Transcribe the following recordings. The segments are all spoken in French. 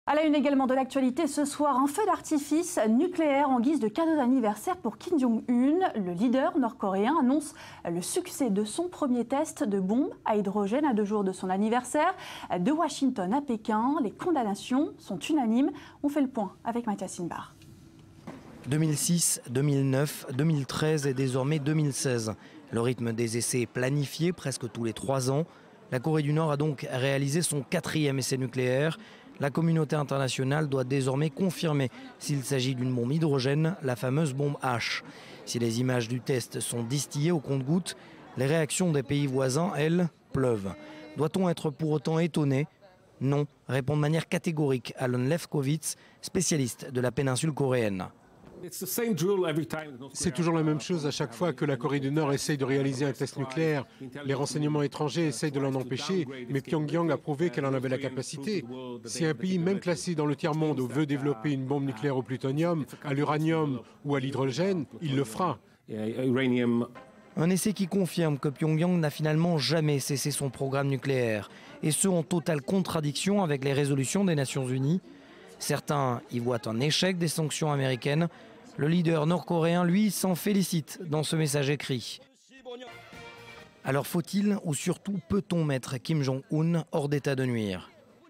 À la une également de l'actualité, ce soir, un feu d'artifice nucléaire en guise de cadeau d'anniversaire pour Kim Jong-un. Le leader nord-coréen annonce le succès de son premier test de bombe à hydrogène à 2 jours de son anniversaire. De Washington à Pékin, les condamnations sont unanimes. On fait le point avec Mathias Inbar. 2006, 2009, 2013 et désormais 2016. Le rythme des essais est planifié presque tous les 3 ans. La Corée du Nord a donc réalisé son 4e essai nucléaire. La communauté internationale doit désormais confirmer s'il s'agit d'une bombe hydrogène, la fameuse bombe H. Si les images du test sont distillées au compte-gouttes, les réactions des pays voisins, elles, pleuvent. Doit-on être pour autant étonné ? Non, répond de manière catégorique Alon Lefkowitz, spécialiste de la péninsule coréenne. C'est toujours la même chose à chaque fois que la Corée du Nord essaye de réaliser un test nucléaire. Les renseignements étrangers essayent de l'en empêcher, mais Pyongyang a prouvé qu'elle en avait la capacité. Si un pays, même classé dans le tiers-monde, veut développer une bombe nucléaire au plutonium, à l'uranium ou à l'hydrogène, il le fera. Un essai qui confirme que Pyongyang n'a finalement jamais cessé son programme nucléaire, et ce en totale contradiction avec les résolutions des Nations Unies. Certains y voient un échec des sanctions américaines. Le leader nord-coréen, lui, s'en félicite dans ce message écrit. Alors faut-il ou surtout peut-on mettre Kim Jong-un hors d'état de nuire ?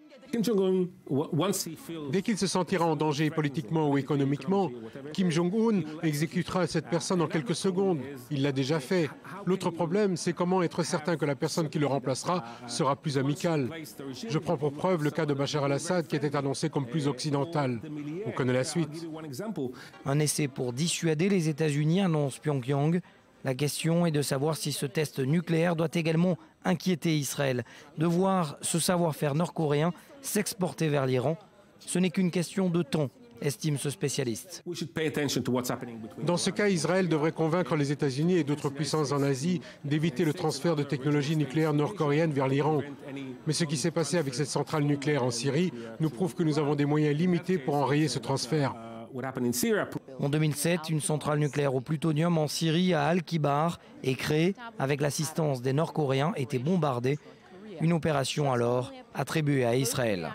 Dès qu'il se sentira en danger politiquement ou économiquement, Kim Jong-un exécutera cette personne en quelques secondes. Il l'a déjà fait. L'autre problème, c'est comment être certain que la personne qui le remplacera sera plus amicale. Je prends pour preuve le cas de Bachar al-Assad qui était annoncé comme plus occidental. On connaît la suite. Un essai pour dissuader les États-Unis, annonce Pyongyang. La question est de savoir si ce test nucléaire doit également inquiéter Israël, de voir ce savoir-faire nord-coréen s'exporter vers l'Iran. Ce n'est qu'une question de temps, estime ce spécialiste. Dans ce cas, Israël devrait convaincre les États-Unis et d'autres puissances en Asie d'éviter le transfert de technologies nucléaires nord-coréennes vers l'Iran. Mais ce qui s'est passé avec cette centrale nucléaire en Syrie nous prouve que nous avons des moyens limités pour enrayer ce transfert. En 2007, une centrale nucléaire au plutonium en Syrie, à Al-Kibar, est créée avec l'assistance des Nord-Coréens, était bombardée. Une opération alors attribuée à Israël.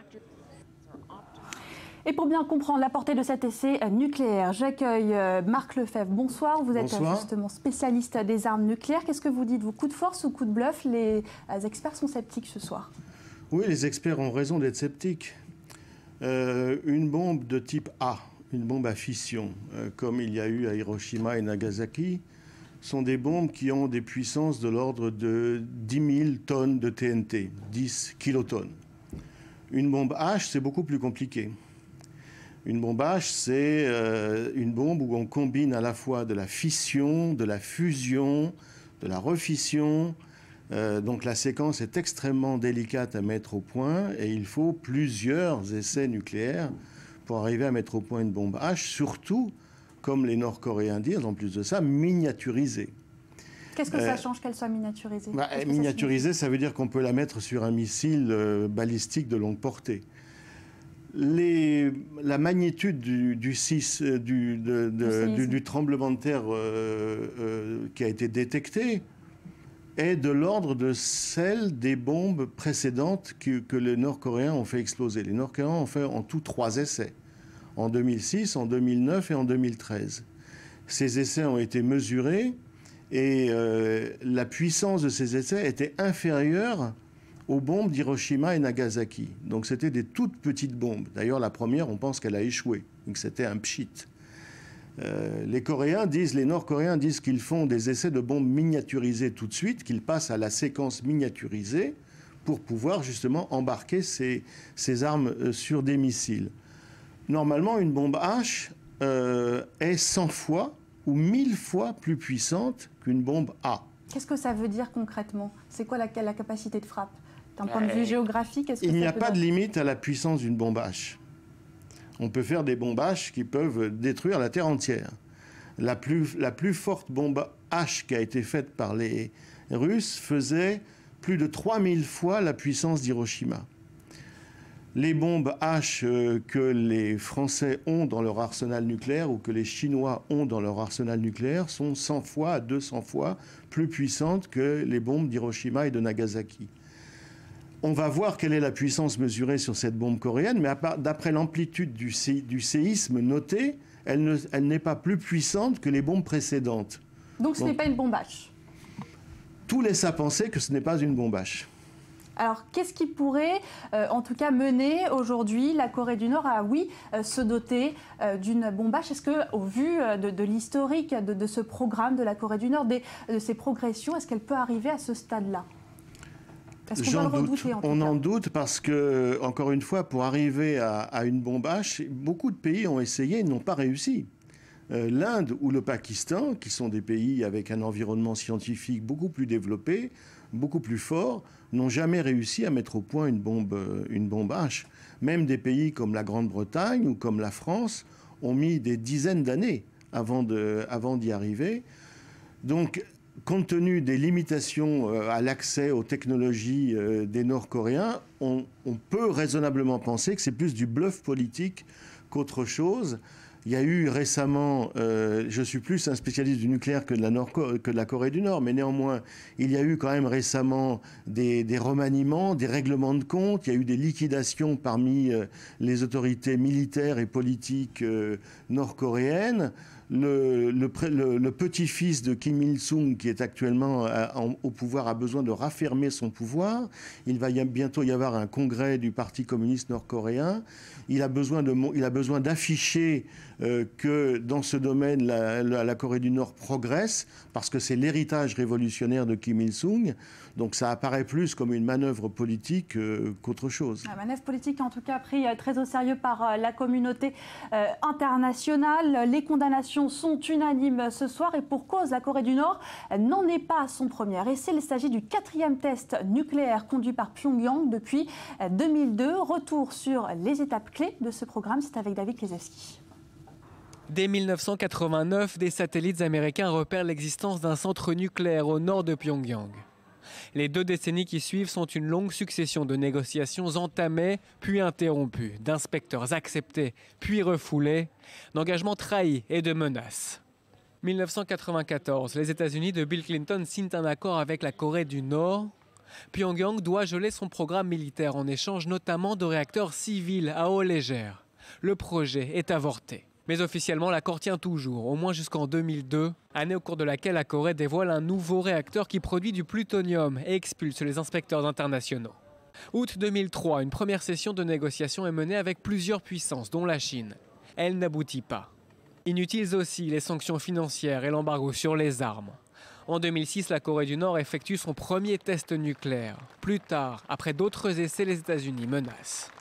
Et pour bien comprendre la portée de cet essai nucléaire, j'accueille Marc Lefebvre. Bonsoir, vous êtes justement spécialiste des armes nucléaires. Qu'est-ce que vous dites, vous, coup de force ou coup de bluff? Les experts sont sceptiques ce soir. Oui, les experts ont raison d'être sceptiques. Une bombe de type A, une bombe à fission, comme il y a eu à Hiroshima et Nagasaki, sont des bombes qui ont des puissances de l'ordre de 10 000 tonnes de TNT, 10 kilotonnes. Une bombe H, c'est beaucoup plus compliqué. Une bombe H, c'est une bombe où on combine à la fois de la fission, de la fusion, de la refission. Donc la séquence est extrêmement délicate à mettre au point et il faut plusieurs essais nucléaires pour arriver à mettre au point une bombe H, surtout, comme les Nord-Coréens disent, en plus de ça, miniaturisée. Qu'est-ce que ça change qu'elle soit miniaturisée? Miniaturisée, ça veut dire qu'on peut la mettre sur un missile balistique de longue portée. La magnitude du tremblement de terre qui a été détecté est de l'ordre de celle des bombes précédentes que les Nord-Coréens ont fait exploser. Les Nord-Coréens ont fait en tout 3 essais, en 2006, en 2009 et en 2013. Ces essais ont été mesurés et la puissance de ces essais était inférieure aux bombes d'Hiroshima et Nagasaki. Donc c'était des toutes petites bombes. D'ailleurs, la première, on pense qu'elle a échoué, donc c'était un pchit. Les Nord-Coréens disent qu'ils font des essais de bombes miniaturisées tout de suite, qu'ils passent à la séquence miniaturisée pour pouvoir justement embarquer ces armes sur des missiles. Normalement, une bombe H est 100 fois ou 1000 fois plus puissante qu'une bombe A. Qu'est-ce que ça veut dire concrètement? C'est quoi la capacité de frappe? D'un point de vue géographique, il n'y a pas de limite à la puissance d'une bombe H. On peut faire des bombes H qui peuvent détruire la Terre entière. La plus forte bombe H qui a été faite par les Russes faisait plus de 3000 fois la puissance d'Hiroshima. Les bombes H que les Français ont dans leur arsenal nucléaire ou que les Chinois ont dans leur arsenal nucléaire sont 100 fois à 200 fois plus puissantes que les bombes d'Hiroshima et de Nagasaki. On va voir quelle est la puissance mesurée sur cette bombe coréenne, mais d'après l'amplitude du séisme noté, elle n'est pas plus puissante que les bombes précédentes. Donc ce n'est pas une bombe H. Tout laisse à penser que ce n'est pas une bombe H. Alors, qu'est-ce qui pourrait, en tout cas, mener aujourd'hui la Corée du Nord à, oui, se doter d'une bombe H? Est-ce qu'au vu de l'historique de ce programme de la Corée du Nord, de ses progressions, est-ce qu'elle peut arriver à ce stade-là? J'en doute. On en doute parce que, encore une fois, pour arriver à une bombe H, beaucoup de pays ont essayé et n'ont pas réussi. L'Inde ou le Pakistan, qui sont des pays avec un environnement scientifique beaucoup plus développé, beaucoup plus fort, n'ont jamais réussi à mettre au point une bombe H. Même des pays comme la Grande-Bretagne ou comme la France ont mis des dizaines d'années avant d'y arriver. Donc, compte tenu des limitations à l'accès aux technologies des Nord-Coréens, on peut raisonnablement penser que c'est plus du bluff politique qu'autre chose. Il y a eu récemment, je suis plus un spécialiste du nucléaire que de la Corée du Nord, mais néanmoins, il y a eu quand même récemment des remaniements, des règlements de compte, il y a eu des liquidations parmi les autorités militaires et politiques nord-coréennes. Le petit-fils de Kim Il-sung, qui est actuellement au pouvoir, a besoin de raffermer son pouvoir. Il va bientôt y avoir un congrès du Parti communiste nord-coréen. Il a besoin d'afficher que dans ce domaine, la Corée du Nord progresse, parce que c'est l'héritage révolutionnaire de Kim Il-sung. Donc ça apparaît plus comme une manœuvre politique qu'autre chose. La manœuvre politique, en tout cas, prise très au sérieux par la communauté internationale. Les condamnations sont unanimes ce soir et pour cause, la Corée du Nord n'en est pas à son premier essai. Il s'agit du 4e test nucléaire conduit par Pyongyang depuis 2002. Retour sur les étapes clés de ce programme, c'est avec David Klezewski. Dès 1989, des satellites américains repèrent l'existence d'un centre nucléaire au nord de Pyongyang. Les 2 décennies qui suivent sont une longue succession de négociations entamées, puis interrompues, d'inspecteurs acceptés, puis refoulés, d'engagements trahis et de menaces. 1994, les États-Unis de Bill Clinton signent un accord avec la Corée du Nord. Pyongyang doit geler son programme militaire en échange notamment de réacteurs civils à eau légère. Le projet est avorté. Mais officiellement, l'accord tient toujours, au moins jusqu'en 2002, année au cours de laquelle la Corée dévoile un nouveau réacteur qui produit du plutonium et expulse les inspecteurs internationaux. Août 2003, une première session de négociation est menée avec plusieurs puissances, dont la Chine. Elle n'aboutit pas. Inutiles aussi les sanctions financières et l'embargo sur les armes. En 2006, la Corée du Nord effectue son premier test nucléaire. Plus tard, après d'autres essais, les États-Unis menacent.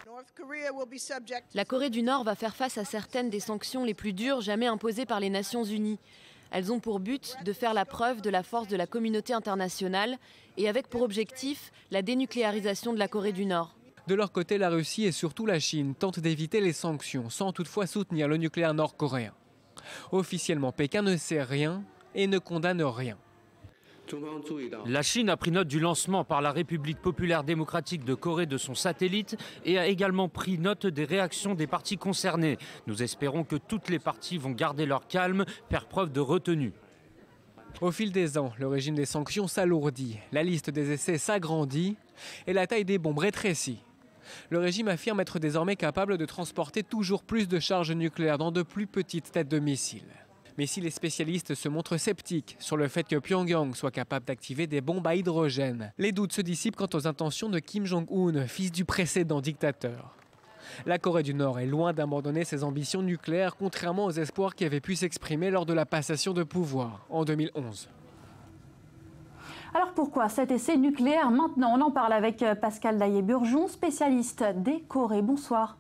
La Corée du Nord va faire face à certaines des sanctions les plus dures jamais imposées par les Nations Unies. Elles ont pour but de faire la preuve de la force de la communauté internationale et avec pour objectif la dénucléarisation de la Corée du Nord. De leur côté, la Russie et surtout la Chine tentent d'éviter les sanctions sans toutefois soutenir le nucléaire nord-coréen. Officiellement, Pékin ne sait rien et ne condamne rien. La Chine a pris note du lancement par la République populaire démocratique de Corée de son satellite et a également pris note des réactions des parties concernées. Nous espérons que toutes les parties vont garder leur calme, faire preuve de retenue. Au fil des ans, le régime des sanctions s'alourdit, la liste des essais s'agrandit et la taille des bombes rétrécit. Le régime affirme être désormais capable de transporter toujours plus de charges nucléaires dans de plus petites têtes de missiles. Mais si les spécialistes se montrent sceptiques sur le fait que Pyongyang soit capable d'activer des bombes à hydrogène, les doutes se dissipent quant aux intentions de Kim Jong-un, fils du précédent dictateur. La Corée du Nord est loin d'abandonner ses ambitions nucléaires, contrairement aux espoirs qui avaient pu s'exprimer lors de la passation de pouvoir en 2011. Alors pourquoi cet essai nucléaire maintenant? On en parle avec Pascal Daillé-Burgeon, spécialiste des Corées. Bonsoir.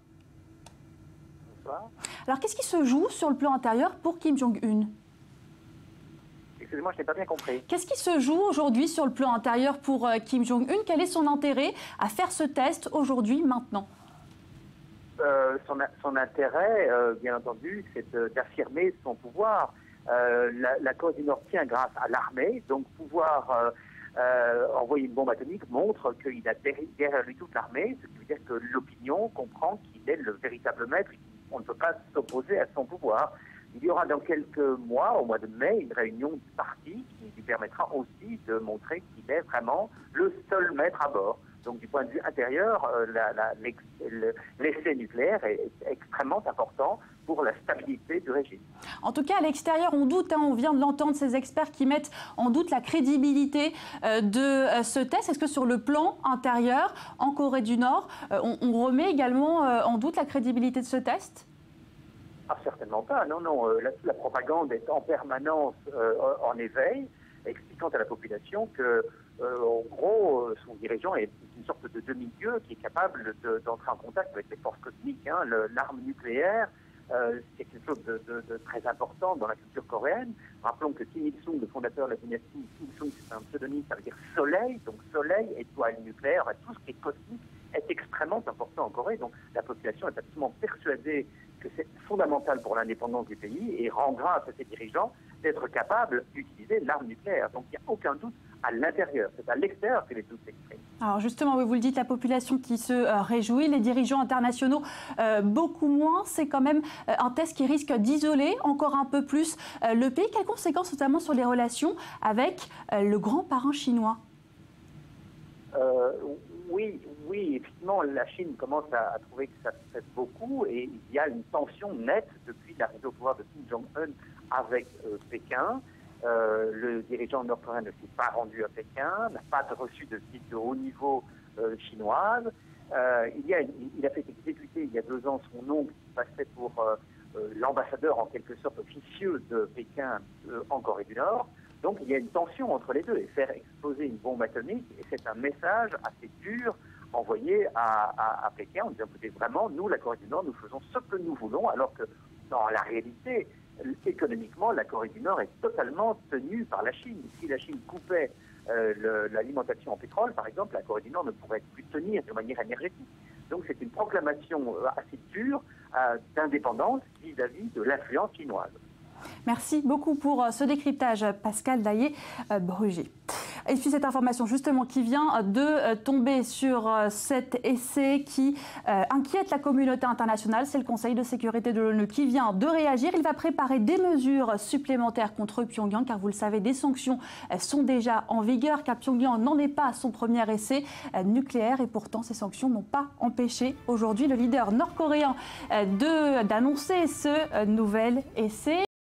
Alors, qu'est-ce qui se joue sur le plan intérieur pour Kim Jong-un? Excusez-moi, je n'ai pas bien compris. Qu'est-ce qui se joue aujourd'hui sur le plan intérieur pour Kim Jong-un? Quel est son intérêt à faire ce test aujourd'hui, maintenant? Son intérêt, bien entendu, c'est d'affirmer son pouvoir. La Corée du Nord tient grâce à l'armée, donc pouvoir envoyer une bombe atomique montre qu'il a derrière lui toute l'armée, ce qui veut dire que l'opinion comprend qu'il est le véritable maître. On ne peut pas s'opposer à son pouvoir. Il y aura dans quelques mois, au mois de mai, une réunion du parti qui lui permettra aussi de montrer qu'il est vraiment le seul maître à bord. Donc du point de vue intérieur, l'essai nucléaire est extrêmement important pour la stabilité du régime. En tout cas, à l'extérieur, on doute, on vient de l'entendre, ces experts qui mettent en doute la crédibilité de ce test. Est-ce que sur le plan intérieur, en Corée du Nord, on remet également en doute la crédibilité de ce test ? Ah, certainement pas. Non, non. La propagande est en permanence en éveil, expliquant à la population que, en gros, son dirigeant est une sorte de demi-dieu qui est capable d'entrer en contact avec les forces cosmiques. L'arme nucléaire, c'est quelque chose de très important dans la culture coréenne. Rappelons que Kim Il-sung, le fondateur de la dynastie, Kim Il-sung, c'est un pseudonyme, ça veut dire soleil, donc soleil, étoile nucléaire, tout ce qui est cosmique est extrêmement important en Corée. Donc la population est absolument persuadée que c'est fondamental pour l'indépendance du pays et rend grâce à ses dirigeants d'être capables d'utiliser l'arme nucléaire. Donc il n'y a aucun doute à l'intérieur, c'est à l'extérieur que les doutes s'expriment. Alors justement, vous le dites, la population qui se réjouit, les dirigeants internationaux beaucoup moins. C'est quand même un test qui risque d'isoler encore un peu plus le pays. Quelles conséquences notamment sur les relations avec le grand parrain chinois ? Oui, effectivement, la Chine commence à trouver que ça se fait beaucoup et il y a une tension nette depuis l'arrivée au pouvoir de Kim Jong-un avec Pékin. Le dirigeant nord-coréen ne s'est pas rendu à Pékin, n'a pas reçu de visite de haut niveau chinoise. Il a fait exécuter il y a 2 ans son oncle qui passait pour l'ambassadeur en quelque sorte officieux de Pékin en Corée du Nord. Donc il y a une tension entre les deux et faire exploser une bombe atomique, et c'est un message assez dur envoyé à Pékin en disant écoutez, vraiment, nous, la Corée du Nord, nous faisons ce que nous voulons, alors que dans la réalité, économiquement, la Corée du Nord est totalement tenue par la Chine. Si la Chine coupait l'alimentation en pétrole, par exemple, la Corée du Nord ne pourrait plus tenir de manière énergétique. Donc c'est une proclamation assez dure d'indépendance vis-à-vis de l'influence chinoise. Merci beaucoup pour ce décryptage, Pascal Daillé-Brugy. Et puis cette information justement qui vient de tomber sur cet essai qui inquiète la communauté internationale, c'est le Conseil de sécurité de l'ONU qui vient de réagir. Il va préparer des mesures supplémentaires contre Pyongyang car vous le savez, des sanctions sont déjà en vigueur car Pyongyang n'en est pas à son premier essai nucléaire et pourtant ces sanctions n'ont pas empêché aujourd'hui le leader nord-coréen d'annoncer ce nouvel essai.